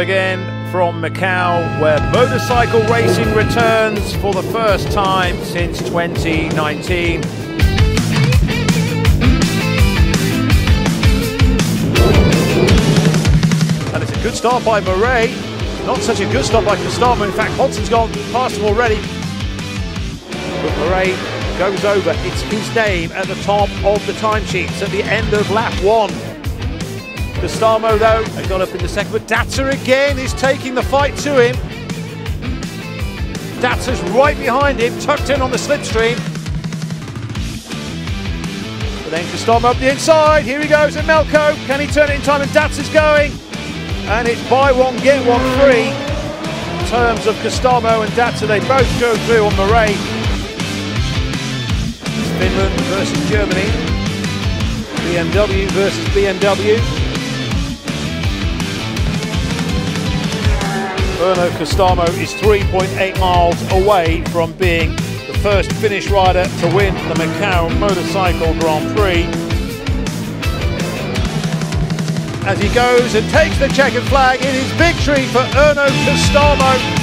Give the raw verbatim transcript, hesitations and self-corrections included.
again from Macau, where motorcycle racing returns for the first time since twenty nineteen. And it's a good start by Murray. Not such a good start by Costamo. In fact, Hodson's gone past him already. But Murray goes over. It's his name at the top of the timesheets at the end of lap one. Costamo, though, they got up in the second, but Datza again is taking the fight to him. Datza's right behind him, tucked in on the slipstream. But then Costamo up the inside. Here he goes at Melko. Can he turn it in time? And Datza's going. And it's buy one, get one free. In terms of Costamo and Datza, they both go through on Murray. Finland versus Germany. B M W versus B M W. Erno Costamo is three point eight miles away from being the first Finnish rider to win the Macau Motorcycle Grand Prix. As he goes and takes the checkered flag, it is victory for Erno Costamo.